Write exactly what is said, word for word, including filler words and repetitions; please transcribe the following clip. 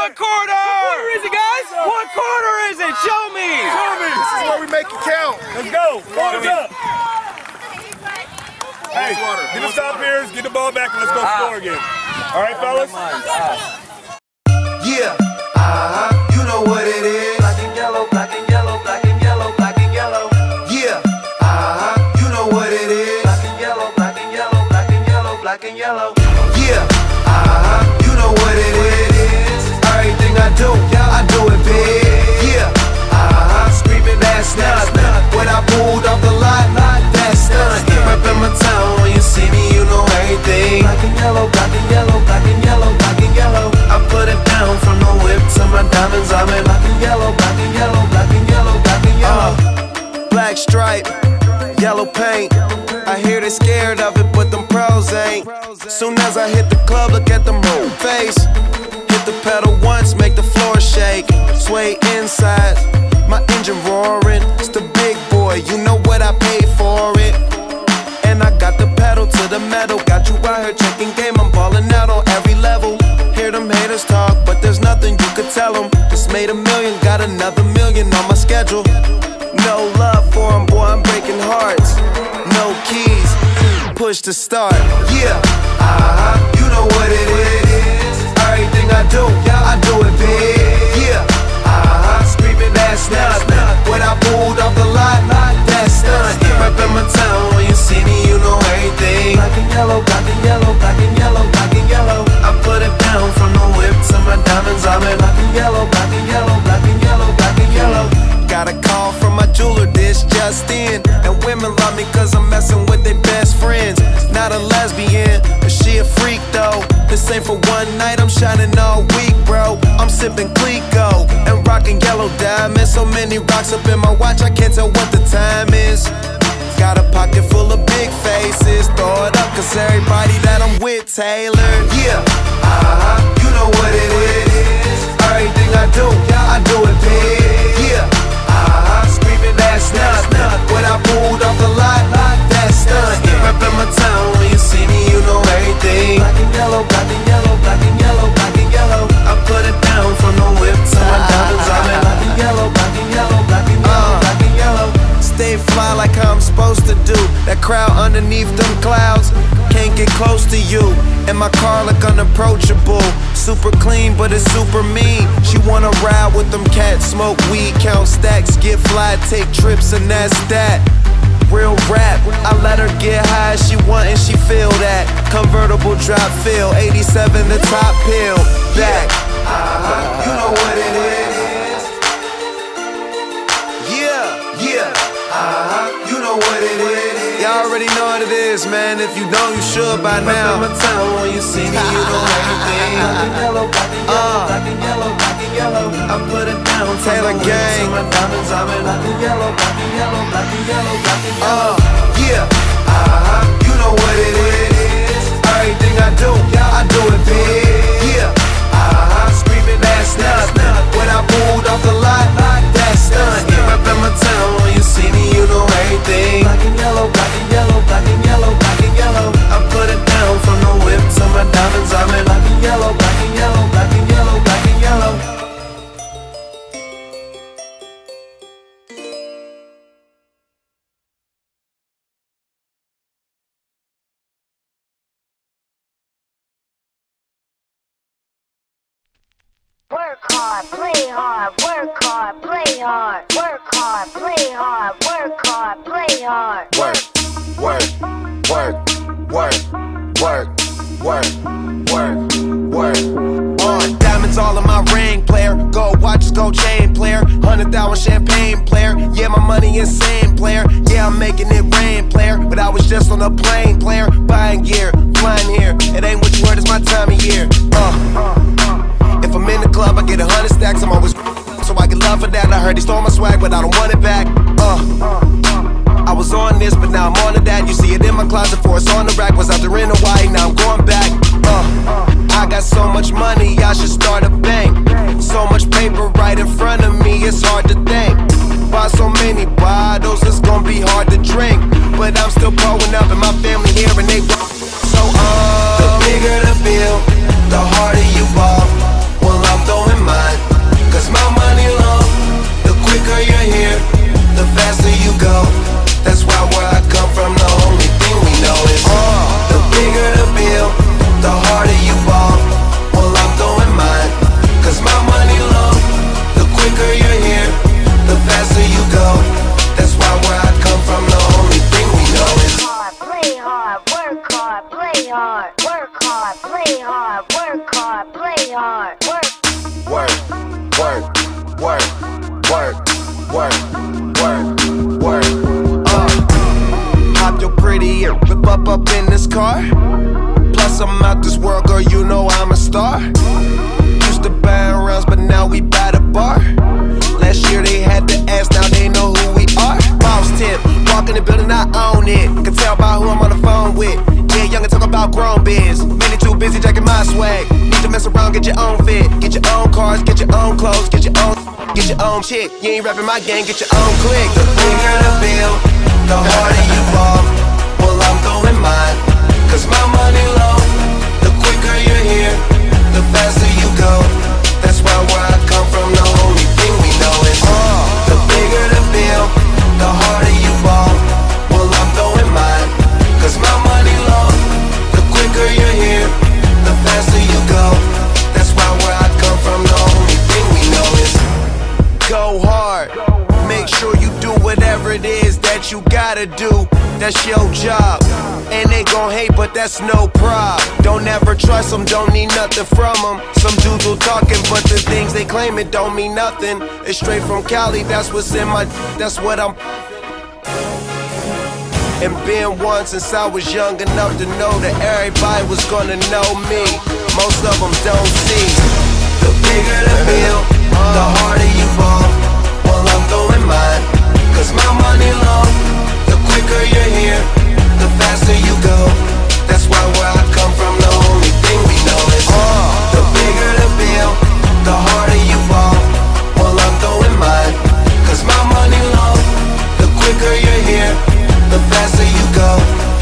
What quarter? What quarter is it, guys? What quarter is it? Show me. Show me. This is where we make it count. Let's go. Ball's up. Hey, get the stop here, get the ball back, and let's go score again. All right, fellas? Yeah, uh-huh, you know what it is. Black and yellow, black and yellow, black and yellow, black and yellow. Yeah, uh-huh, you know what it is. Black and yellow, black and yellow, black and yellow, black and yellow. Yeah, uh-huh, you know what it is. Everything I do, I do it big. Yeah, uh-huh, screaming that's nuts. When I pulled off the lot, that's nuts. Reppin' my town, when you see me, you know everything. Black and yellow, black and yellow, black and yellow, black and yellow. I put it down from the whip to my diamonds. I'm in black and yellow, black and yellow, black and yellow, black and yellow. Uh, black stripe, yellow paint. I hear they scared of it, but them pros ain't. Soon as I hit the club, look at them whole face. Hit the pedal once, make the floor shake. Sway inside, my engine roaring. It's the big boy, you know what I paid for it. And I got the pedal to the metal. Got you out here checking game, I'm ballin' out on every level. Hear them haters talk, but there's nothing you could tell them. Just made a million, got another million on my schedule. No love for them, boy, I'm breaking hearts. No keys, push to start. Yeah, uh-huh, you know what it is. Everything I do, I do it big. Yeah, uh-huh, screaming that's nuts. When I pulled off the lot, that's nuts. Reppin' my town, when you see me, you know everything. Black and yellow, black and yellow, black and yellow, black and yellow. I put it down from the whip to my diamonds. I'm in black and yellow, black and yellow, black and yellow, black and yellow. Got a call from my jeweler, this just in. And women love me cause I'm messing with their best friends. Not a lesbian, but she a freak though. This ain't for one night, I'm shining all week, bro. I'm sipping Clico and rocking yellow diamonds. So many rocks up in my watch, I can't tell what the time is. Got a pocket full of big faces. Throw it up cause everybody that I'm with tailored. Yeah, uh-huh, you know what it is. Everything I do, I do it big. Yeah, uh-huh, screaming that's nuts. When I pulled off the lot, that's nuts. Reppin' my town, when you see me, you know everything. Black and yellow, black and yellow, black and yellow, black and yellow. I put it down from the whip to my diamonds. I'm in black and yellow, black and yellow, black and yellow, black and yellow. Stay fly like how I'm supposed to do. That crowd underneath them clouds can't get close to you. And my car look unapproachable. Super clean, but it's super mean. She wanna ride with them cats, smoke weed, count stacks, get fly, take trips, and that's that. Real rap, I let her get high as she want and she feel that. Convertible drop feel, eighty-seven the top pill. Back, uh-huh, you know what it is. Yeah, yeah, uh-huh, you know what it is. Y'all already know what it is, man. If you don't, you should by now. Remember my town, when you see me, you know everything. Black and yellow, black and yellow, black and yellow, black and yellow. I put it down, Taylor gang. My diamonds, I'm in black and yellow, black and yellow, black and yellow, black and yellow. Uh, yeah, uh-huh, you know what it is. Everything I do, I do it big. Yeah, uh-huh, screaming that's nuts. When I pulled off the lot, that's nuts. Reppin' my town, when you see me, you know everything. Black and yellow, black and yellow, black and yellow, black and yellow. I put it down from the whip to my diamonds. I'm in black and yellow, black and yellow, black and yellow, black and yellow. Work hard, play hard, work hard, play hard, work hard, play hard, work hard, play hard. Work, work, work, work, work, work, work, work. On diamonds all in my ring, player. Gold watches, gold chain, player. Hundred thousand champagne, player. Yeah, my money insane, player. Yeah, I'm making it rain, player. But I was just on a plane, player. Buying gear, flying here. It ain't what you heard, it's my time of year. Uh. If I'm in the club, I get a hundred stacks. I'm always so I get love for that. I heard he stole my swag, but I don't want it back. Uh, I was on this, but now I'm on to that. You see it in my closet, for it's on the rack. Was out there in Hawaii, now I'm going back. Uh, I got so much money, I should start a bank. So much paper right in front of me, it's hard to think. Buy so many bottles, it's gonna be hard to drink. But I'm still growing up, and my family here, and they so uh, the bigger the bill, the harder you ball. Well, I'm throwing hard. Work. Work, work, work, work, work, work, work. Uh, hop your pretty and whip up up in this car. Plus I'm out this world, girl, you know I'm a star. Used to buy rounds, but now we buy the bar. Last year they had to ask, now they know who we are. Boss tip, walk in the building, I own it. Can tell by who I'm on the phone with. Yeah, young and talk about grown biz. Many too busy jacking my swag. Need to mess around, get your own fit. Get your own cars, get your own clothes, get your own, get your own chick. You ain't rapping my gang, get your own click. The bigger the bill, the harder you fall. Well, I'm going mine, cause my money low. The quicker you're here, the faster you go. That's why where I come from, the only thing we know is uh, the bigger the bill, the harder you fall. Well, I'm throwing mine, cause my money low. The quicker you're here, the faster you go. That's why where I come from, the only thing we know is go hard. Make sure you do whatever it is that you gotta do. That's your job. And they gon' hate, but that's no prob. Don't ever trust them, don't need nothing from them. Some dudes will talking, but the things they claim it don't mean nothing. It's straight from Cali, that's what's in my, that's what I'm. And been one since I was young enough to know that everybody was gonna know me. Most of them don't see. The bigger the bill, the harder you fall. Well, I'm throwing mine, cause my money long. The quicker you're here, the faster you go. That's why where I come from, the only thing we know is uh, the bigger the bill, the harder you fall. Well, I'm throwing mine, cause my money long. The quicker you're here, the faster you go.